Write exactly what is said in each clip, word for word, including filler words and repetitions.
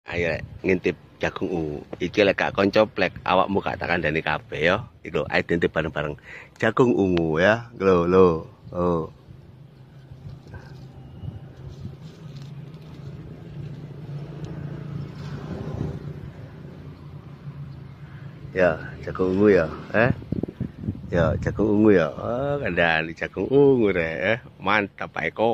Ayo ngintip jagung ungu. Iki lek gak konco plek awakmu gak tak kandhani kabeh ya. Iku ayo ngintip bareng-bareng. Jagung ungu ya. Lho lho. Oh. Ya, jagung ungu ya. Eh? Ya, jagung ungu ya. Oh, kandhani jagung ungu rek. Eh? Mantap Pak Eko.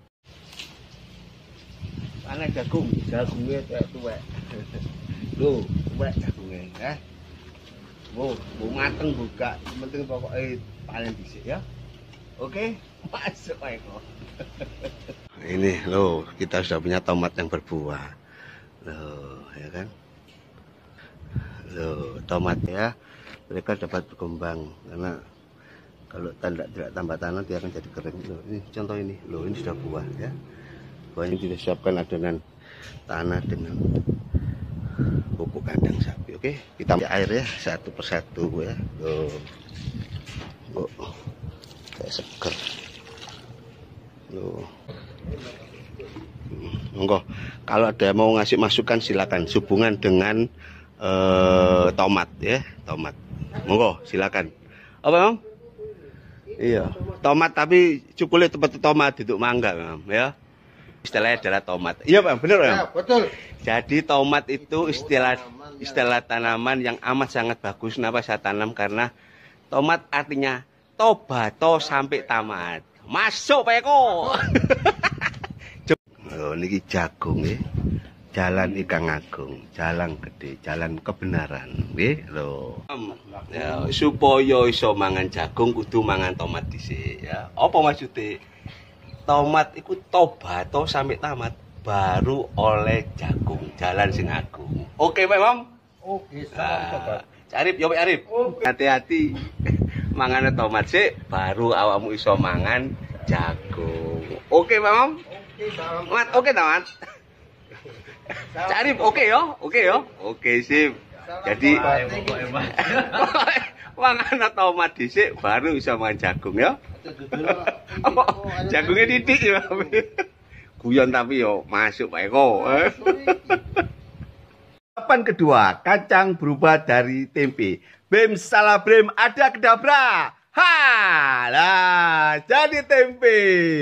Ana jagung, jagungnya kayak tuwek. Lho, tuwek jagungnya ya. Wo, bu mateng buka, penting pokoknya paling dhisik ya. Oke, masuk Pak Eko. Ini loh, kita sudah punya tomat yang berbuah. Loh, ya kan? Loh, tomat ya. Mereka dapat berkembang karena kalau tanda tidak tambah tanah dia akan jadi kering. Loh, ini contoh ini. Loh, ini sudah buah ya. Buahnya sudah siapkan adonan tanah dengan pupuk kandang sapi. Oke, kita ambil air ya satu persatu ya. Loh, oh, kayak seger. Loh, monggo. Kalau ada mau ngasih masukan silakan. Hubungan dengan eh, tomat ya, tomat. Monggo, silakan. Apa Mam? Iya, tomat tapi cukup tempat tomat itu mangga Mam ya. Istilahnya adalah tomat. Iya Pak, benar ya? Betul. Jadi tomat itu istilah istilah tanaman yang amat sangat bagus. Kenapa saya tanam? Karena tomat artinya tobato sampai tamat. Masuk Pak Eko. Oh, niki jagung ya. Jalan Ikang Agung, jalan gede, jalan kebenaran, nggih lho. Ya, supaya iso mangan jagung kudu mangan tomat dhisik ya. Apa maksudnya? Tomat itu tobato sampai tamat baru oleh jagung jalan sing agung. Oke Pak Mam? Oke, nah, Arif, yo Pak Arif. Hati-hati. Mangan tomat sih baru awakmu iso mangan jagung. Oke Pak Mam? Oke, salam. Mat, oke ta Mat? Arif, oke yo, oke yo. Oke sip. Jadi mangan tomat dhisik baru iso mangan jagung ya. Jagungnya titik ya. Guyon tapi yo masuk Pak Eko. Tahapan kedua, kacang berubah dari tempe. Bim salah brim ada kedabra. Ha, lah jadi tempe.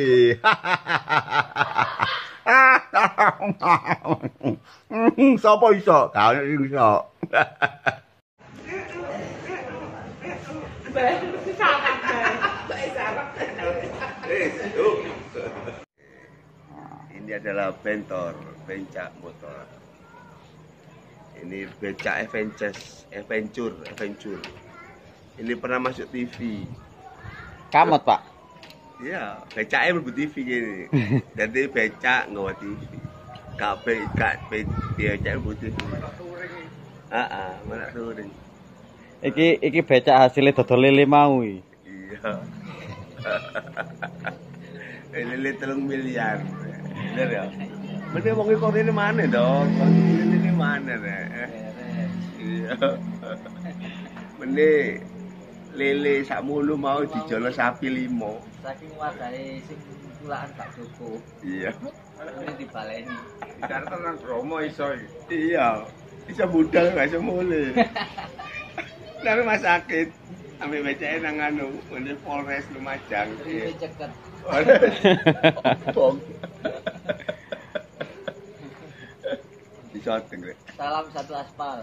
Sopo iso? Kau iso. Ini adalah bentor, bencak motor. Ini becak Avengers, Adventure, Adventure. Ini pernah masuk T V. Kamot Pak. Iya, becaknya mlebu T V gini. Jadi becak nggawa T V. Gak becak, becak mlebu T V. Heeh, mana touring. Iki iki becak hasilnya dodol lele mau iki. Iya. Lele telung miliar. Bener ya? Mending wong iki korene mana dong? Korene ini mana rek? Iya. Mending lele sak mulu mau dijolo sapi limo. Saking wadane sing kulaan gak cukup. Iya. Ini dibaleni. Jakarta nang Bromo iso. Iya. Bisa budal gak iso mulai. Tapi mas sakit. Ambil becake nang anu, ngene Polres Lumajang. Ini ceket. Bong. Disoteng rek. Salam satu aspal.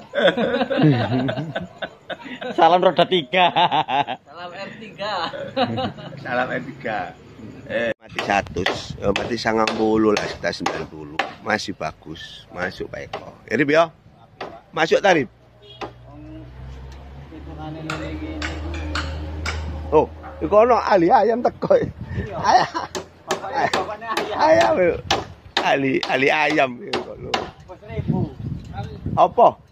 Salam roda tiga. Salam R tiga. Salam R tiga. Eh, mati satu, eh, mati sangat puluh lah, sekitar sembilan puluh. Masih bagus, masuk Pak Eko. Irip ya? Masuk tarif. Oh, iku ono ahli ayam teko. Ayam. Ayam. Ahli ahli ayam iku lho. Apa?